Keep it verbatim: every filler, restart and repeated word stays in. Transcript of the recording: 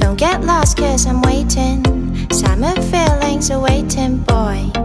Don't get lost cause I'm waiting. Summer feelings are waiting, boy.